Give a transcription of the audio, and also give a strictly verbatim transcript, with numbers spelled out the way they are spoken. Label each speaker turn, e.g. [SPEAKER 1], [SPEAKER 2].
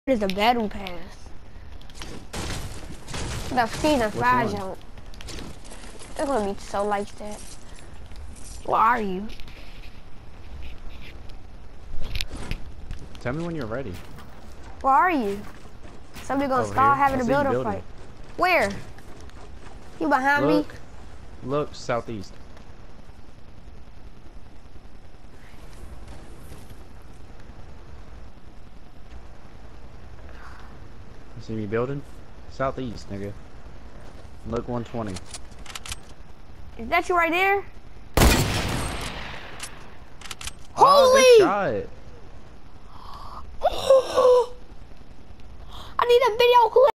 [SPEAKER 1] Is the battle pass. The season five jump. They're gonna be so like that. Where are you?
[SPEAKER 2] Tell me when you're ready.
[SPEAKER 1] Where are you? Somebody gonna
[SPEAKER 2] Over
[SPEAKER 1] start
[SPEAKER 2] here.
[SPEAKER 1] having
[SPEAKER 2] I
[SPEAKER 1] a
[SPEAKER 2] see you
[SPEAKER 1] builder
[SPEAKER 2] building.
[SPEAKER 1] fight. Where? You behind
[SPEAKER 2] Look.
[SPEAKER 1] me?
[SPEAKER 2] Look, southeast. You see me building? Southeast, nigga. Look, one twenty.
[SPEAKER 1] Is that you right there?
[SPEAKER 2] Oh,
[SPEAKER 1] Holy!
[SPEAKER 2] good shot.
[SPEAKER 1] I need a video clip.